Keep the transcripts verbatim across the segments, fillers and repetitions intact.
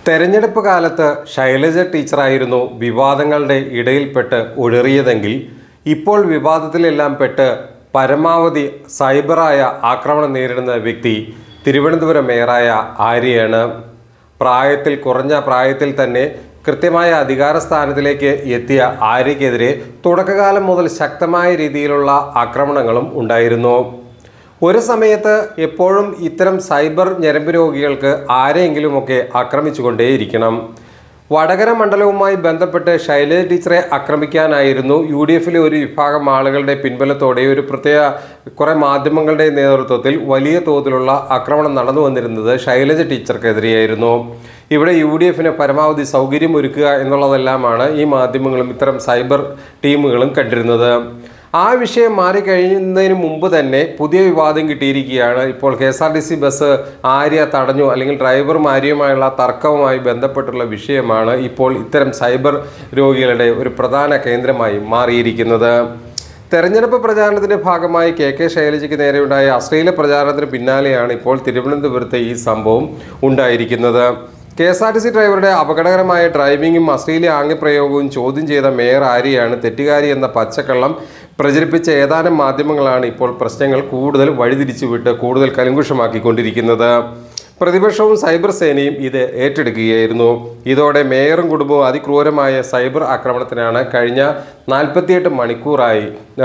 തെരഞ്ഞെടുപ്പ് കാലത്ത് ശൈലജ ടീച്ചറായിരുന്നു വിവാദങ്ങളുടെ ഇടയിൽപ്പെട്ട് ഒഴിറിയതെങ്കിൽ ഇപ്പോൾ വിവാദത്തിലെല്ലാം പെട്ട് പരമാവധി സൈബറായ ആക്രമണം നേരിടുന്ന വ്യക്തി തിരുവനന്തപുരം മേയറായ ആര്യയാണ്. പ്രായത്തിൽ കുറഞ്ഞ പ്രായത്തിൽ തന്നെ കൃത്യമായ അധികാര സ്ഥാനത്തിലേക്ക് എത്തിയ ആര്യയ്ക്കെതിരെ തുടക്കകാലം മുതൽ ശക്തമായ രീതിയിലുള്ള ആക്രമണങ്ങളും ഉണ്ടായിരുന്നു. ഒരു സമയത്ത് എപ്പോഴും ഇത്തരം സൈബർ ഞരമ്പ് രോഗികൾക്ക് ആരെയെങ്കിലുമൊക്കെ ആക്രമിച്ചുകൊണ്ടേയിരിക്കണം. വടകര മണ്ഡലവുമായി ബന്ധപ്പെട്ട് ശൈലജ ടീച്ചറെ ആക്രമിക്കാനായിരുന്നു യു ഡി എഫിലെ ഒരു വിഭാഗം ആളുകളുടെ പിൻബലത്തോടെ ഒരു പ്രത്യേക കുറേ മാധ്യമങ്ങളുടെ നേതൃത്വത്തിൽ വലിയ തോതിലുള്ള ആക്രമണം നടന്നു വന്നിരുന്നത് ശൈലജ ടീച്ചർക്കെതിരെയായിരുന്നു. ഇവിടെ യു ഡി എഫിന് പരമാവധി സൗകര്യം ഒരുക്കുക എന്നുള്ളതെല്ലാമാണ് ഈ മാധ്യമങ്ങളും ഇത്തരം സൈബർ ടീമുകളും കണ്ടിരുന്നത്. ആ വിഷയം മാറിക്കഴിയുന്നതിന് മുമ്പ് തന്നെ പുതിയ വിവാദം കിട്ടിയിരിക്കുകയാണ്. ഇപ്പോൾ K S R T C bus Arya തടഞ്ഞു, അല്ലെങ്കിൽ ഡ്രൈവറും ആര്യയുമായുള്ള തർക്കവുമായി ബന്ധപ്പെട്ടുള്ള വിഷയമാണ് ഇപ്പോൾ ഇത്തരം സൈബർ രോഗികളുടെ ഒരു പ്രധാന കേന്ദ്രമായി മാറിയിരിക്കുന്നത്. തെരഞ്ഞെടുപ്പ് പ്രചാരണത്തിൻ്റെ ഭാഗമായി കെ കെ ശൈലജയ്ക്ക് നേരെയുണ്ടായ അശ്ലീല പ്രചാരണത്തിന് പിന്നാലെയാണ് ഇപ്പോൾ തിരുവനന്തപുരത്തെ ഈ സംഭവം ഉണ്ടായിരിക്കുന്നത്. K S R T C ഡ്രൈവറുടെ അപകടകരമായ ഡ്രൈവിങ്ങും അശ്ലീല ആംഗ്യപ്രയോഗവും ചോദ്യം ചെയ്ത മേയർ ആര്യയാണ് തെറ്റുകാരി എന്ന പച്ചക്കള്ളം പ്രചരിപ്പിച്ച ഏതാനും മാധ്യമങ്ങളാണ് ഇപ്പോൾ പ്രശ്നങ്ങൾ കൂടുതൽ വഴിതിരിച്ചുവിട്ട് കൂടുതൽ കലുങ്കുഷമാക്കിക്കൊണ്ടിരിക്കുന്നത്. പ്രതിപക്ഷവും സൈബർ സേനയും ഇത് ഏറ്റെടുക്കുകയായിരുന്നു. ഇതോടെ മേയറും കുടുംബവും അതിക്രൂരമായ സൈബർ ആക്രമണത്തിനാണ് കഴിഞ്ഞ നാൽപ്പത്തിയെട്ട് മണിക്കൂറായി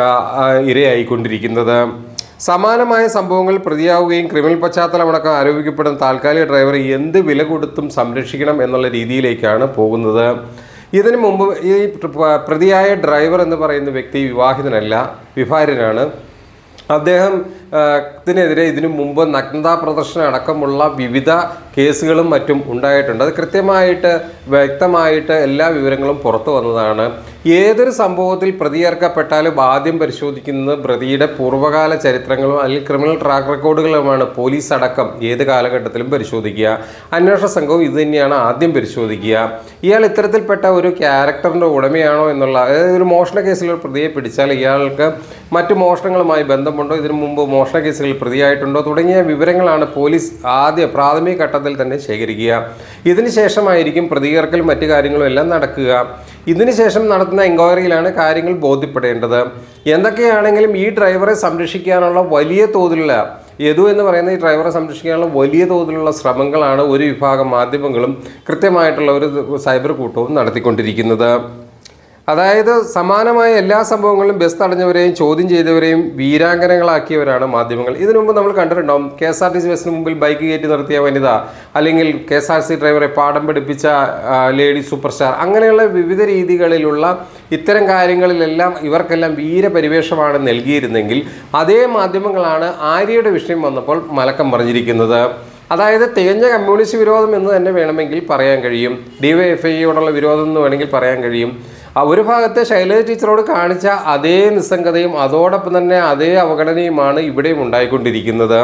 ഇരയായിക്കൊണ്ടിരിക്കുന്നത്. സമാനമായ സംഭവങ്ങൾ പ്രതിയാവുകയും ക്രിമിനൽ പശ്ചാത്തലമടക്കം ആരോപിക്കപ്പെടുന്ന താൽക്കാലിക ഡ്രൈവറെ എന്ത് വില കൊടുത്തും സംരക്ഷിക്കണം എന്നുള്ള രീതിയിലേക്കാണ് പോകുന്നത്. ഇതിനു മുമ്പ് ഈ പ്രതിയായ ഡ്രൈവർ എന്ന് പറയുന്ന വ്യക്തി വിവാഹിതനല്ല, വിവാഹിതനാണ്. അദ്ദേഹം ത്തിനെതിരെ ഇതിനു മുമ്പ് നഗ്നതാ പ്രദർശനം അടക്കമുള്ള വിവിധ കേസുകളും മറ്റും ഉണ്ടായിട്ടുണ്ട്. അത് കൃത്യമായിട്ട് വ്യക്തമായിട്ട് എല്ലാ വിവരങ്ങളും പുറത്തു വന്നതാണ്. ഏതൊരു സംഭവത്തിൽ പ്രതിയേർക്കപ്പെട്ടാലും ആദ്യം പരിശോധിക്കുന്നത് പ്രതിയുടെ പൂർവ്വകാല ചരിത്രങ്ങളും അല്ലെങ്കിൽ ക്രിമിനൽ ട്രാക്ക് റെക്കോർഡുകളുമാണ് പോലീസ് അടക്കം ഏത് കാലഘട്ടത്തിലും പരിശോധിക്കുക. അന്വേഷണ സംഘവും ഇത് തന്നെയാണ് ആദ്യം പരിശോധിക്കുക. ഇയാൾ ഇത്തരത്തിൽപ്പെട്ട ഒരു ക്യാരക്ടറിൻ്റെ ഉടമയാണോ എന്നുള്ള, അതായത് ഒരു മോഷണ കേസിൽ ഒരു പ്രതിയെ പിടിച്ചാൽ ഇയാൾക്ക് മറ്റു മോഷണങ്ങളുമായി ബന്ധമുണ്ടോ, ഇതിനു മുമ്പ് മോഷണ കേസുകളിൽ പ്രതിയായിട്ടുണ്ടോ തുടങ്ങിയ വിവരങ്ങളാണ് പോലീസ് ആദ്യ പ്രാഥമിക ഘട്ടത്തിൽ തന്നെ ശേഖരിക്കുക. ഇതിന് ശേഷമായിരിക്കും പ്രതികർക്കലും മറ്റു കാര്യങ്ങളും എല്ലാം നടക്കുക. ഇതിനുശേഷം നടത്തുന്ന എൻക്വയറിയിലാണ് കാര്യങ്ങൾ ബോധ്യപ്പെടേണ്ടത്. എന്തൊക്കെയാണെങ്കിലും ഈ ഡ്രൈവറെ സംരക്ഷിക്കാനുള്ള വലിയ തോതിലുള്ള യദു എന്ന് പറയുന്ന ഈ ഡ്രൈവറെ സംരക്ഷിക്കാനുള്ള വലിയ തോതിലുള്ള ശ്രമങ്ങളാണ് ഒരു വിഭാഗം മാധ്യമങ്ങളും കൃത്യമായിട്ടുള്ള ഒരു സൈബർ കൂട്ടവും നടത്തിക്കൊണ്ടിരിക്കുന്നത്. അതായത് സമാനമായ എല്ലാ സംഭവങ്ങളിലും ബസ് തടഞ്ഞവരെയും ചോദ്യം ചെയ്തവരെയും വീരാംഗനകളാക്കിയവരാണ് മാധ്യമങ്ങൾ. ഇതിനു മുമ്പ് നമ്മൾ കണ്ടിട്ടുണ്ടാവും, K S R T C ബസ്സിന് മുമ്പിൽ ബൈക്ക് കയറ്റി നിർത്തിയ വനിത, അല്ലെങ്കിൽ K S R T C ഡ്രൈവറെ പാഠം പഠിപ്പിച്ച ലേഡി സൂപ്പർ സ്റ്റാർ, അങ്ങനെയുള്ള വിവിധ രീതികളിലുള്ള ഇത്തരം കാര്യങ്ങളിലെല്ലാം ഇവർക്കെല്ലാം വീരപരിവേഷമാണ് നൽകിയിരുന്നെങ്കിൽ അതേ മാധ്യമങ്ങളാണ് ആര്യയുടെ വിഷയം വന്നപ്പോൾ മലക്കം പറഞ്ഞിരിക്കുന്നത്. അതായത് തികഞ്ഞ കമ്മ്യൂണിസ്റ്റ് വിരോധം എന്ന് തന്നെ വേണമെങ്കിൽ പറയാൻ കഴിയും, ഡി വൈ എഫ് ഐയോടുള്ള വിരോധം എന്ന് വേണമെങ്കിൽ പറയാൻ കഴിയും. ഒരു ഭാഗത്തെ ശൈലജ ടീച്ചറോട് കാണിച്ച അതേ നിസ്സംഗതയും അതോടൊപ്പം തന്നെ അതേ അവഗണനയുമാണ് ഇവിടെയും ഉണ്ടായിക്കൊണ്ടിരിക്കുന്നത്.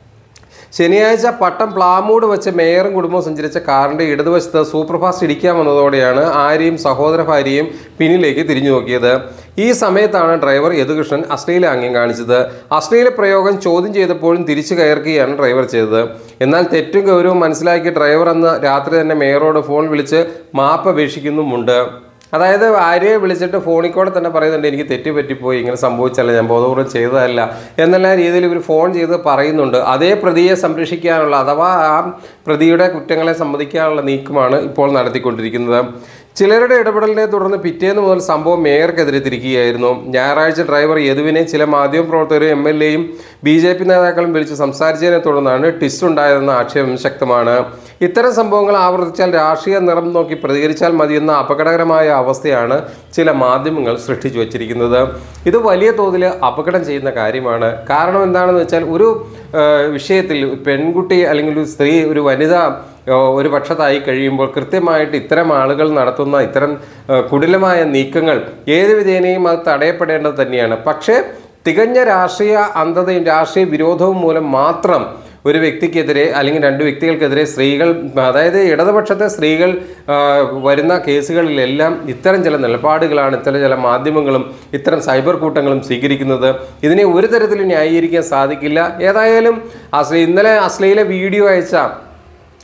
ശനിയാഴ്ച പട്ടം പ്ലാമൂട് വെച്ച് മേയറും കുടുംബവും സഞ്ചരിച്ച കാറിൻ്റെ ഇടതുവശത്ത് സൂപ്പർ ഫാസ്റ്റ് ഇടിക്കാൻ വന്നതോടെയാണ് ആര്യയും സഹോദര ഭാര്യയും പിന്നിലേക്ക് തിരിഞ്ഞു നോക്കിയത്. ഈ സമയത്താണ് ഡ്രൈവർ യദുകൃഷ്ണൻ അശ്ലീല ആംഗ്യം കാണിച്ചത്. അശ്ലീല പ്രയോഗം ചോദ്യം ചെയ്തപ്പോഴും തിരിച്ചു കയറുകയാണ് ഡ്രൈവർ ചെയ്തത്. എന്നാൽ തെറ്റും ഗൗരവവും മനസ്സിലാക്കിയ ഡ്രൈവർ അന്ന് രാത്രി തന്നെ മേയറോട് ഫോൺ വിളിച്ച് മാപ്പ് അപേക്ഷിക്കുന്നുമുണ്ട്. അതായത് ആര്യയെ വിളിച്ചിട്ട് ഫോണിൽ കൂടെ തന്നെ പറയുന്നുണ്ട്, എനിക്ക് തെറ്റ് പറ്റിപ്പോയി, ഇങ്ങനെ സംഭവിച്ചല്ല, ഞാൻ ബോധപൂർവ്വം ചെയ്തതല്ല എന്നെല്ലാം രീതിയിൽ ഇവർ ഫോൺ ചെയ്ത് പറയുന്നുണ്ട്. അതേ പ്രതിയെ സംരക്ഷിക്കാനുള്ള, അഥവാ ആ പ്രതിയുടെ കുറ്റങ്ങളെ സമ്മതിക്കാനുള്ള നീക്കമാണ് ഇപ്പോൾ നടത്തിക്കൊണ്ടിരിക്കുന്നത്. ചിലരുടെ ഇടപെടലിനെ തുടർന്ന് പിറ്റേന്ന് മുതൽ സംഭവം മേയർക്കെതിരെ തിരിക്കുകയായിരുന്നു. ഞായറാഴ്ച ഡ്രൈവർ യദുവിനെ ചില മാധ്യമപ്രവർത്തകരും എം എൽ എയും ബി ജെ പി നേതാക്കളും വിളിച്ച് സംസാരിച്ചതിനെ തുടർന്നാണ് ട്വിസ്റ്റ് ഉണ്ടായതെന്ന ആക്ഷേപം ശക്തമാണ്. ഇത്തരം സംഭവങ്ങൾ ആവർത്തിച്ചാൽ രാഷ്ട്രീയ നിറം നോക്കി പ്രതികരിച്ചാൽ മതിയെന്ന അപകടകരമായ അവസ്ഥയാണ് ചില മാധ്യമങ്ങൾ സൃഷ്ടിച്ചു വച്ചിരിക്കുന്നത്. ഇത് വലിയ തോതിൽ അപകടം ചെയ്യുന്ന കാര്യമാണ്. കാരണം എന്താണെന്ന് വെച്ചാൽ, ഒരു വിഷയത്തിൽ പെൺകുട്ടി അല്ലെങ്കിൽ ഒരു സ്ത്രീ, ഒരു വനിത ഒരു പക്ഷത്തായി കഴിയുമ്പോൾ കൃത്യമായിട്ട് ഇത്തരം ആളുകൾ നടത്തുന്ന ഇത്തരം കുടിലമായ നീക്കങ്ങൾ ഏത് വിധേനയും അത് തടയപ്പെടേണ്ടത് തന്നെയാണ്. പക്ഷേ തികഞ്ഞ രാഷ്ട്രീയ അന്ധതയും രാഷ്ട്രീയ വിരോധവും മൂലം മാത്രം ഒരു വ്യക്തിക്കെതിരെ അല്ലെങ്കിൽ രണ്ട് വ്യക്തികൾക്കെതിരെ സ്ത്രീകൾ, അതായത് ഇടതുപക്ഷത്തെ സ്ത്രീകൾ വരുന്ന കേസുകളിലെല്ലാം ഇത്തരം ചില നിലപാടുകളാണ് ഇത്തരം ചില മാധ്യമങ്ങളും ഇത്തരം സൈബർ കൂട്ടങ്ങളും സ്വീകരിക്കുന്നത്. ഇതിനെ ഒരു തരത്തിലും ന്യായീകരിക്കാൻ സാധിക്കില്ല. ഏതായാലും അശ്ലീ ഇന്നലെ അശ്ലീല വീഡിയോ അയച്ച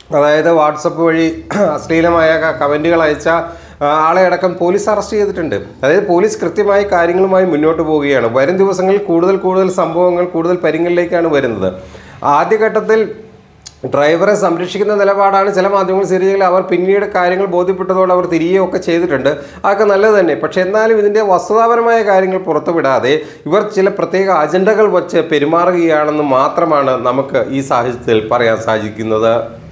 അതായത് വാട്സപ്പ് വഴി അശ്ലീലമായ കമൻറ്റുകൾ അയച്ച ആളെ അടക്കം പോലീസ് അറസ്റ്റ് ചെയ്തിട്ടുണ്ട്. അതായത് പോലീസ് കൃത്യമായി കാര്യങ്ങളുമായി മുന്നോട്ട് പോവുകയാണ്. വരും ദിവസങ്ങളിൽ കൂടുതൽ കൂടുതൽ സംഭവങ്ങൾ കൂടുതൽ പരിങ്ങളിലേക്കാണ് വരുന്നത്. ആദ്യഘട്ടത്തിൽ ഡ്രൈവറെ സംരക്ഷിക്കുന്ന നിലപാടാണ് ചില മാധ്യമങ്ങൾ സ്വീകരിച്ചെങ്കിൽ അവർ പിന്നീട് കാര്യങ്ങൾ ബോധ്യപ്പെട്ടതോടെ അവർ തിരികെയൊക്കെ ചെയ്തിട്ടുണ്ട്. അതൊക്കെ നല്ലത് തന്നെ. പക്ഷെ എന്നാലും ഇതിൻ്റെ വസ്തുതാപരമായ കാര്യങ്ങൾ പുറത്തുവിടാതെ ഇവർ ചില പ്രത്യേക അജണ്ടകൾ വച്ച് പെരുമാറുകയാണെന്ന് മാത്രമാണ് നമുക്ക് ഈ സാഹചര്യത്തിൽ പറയാൻ സാധിക്കുന്നത്.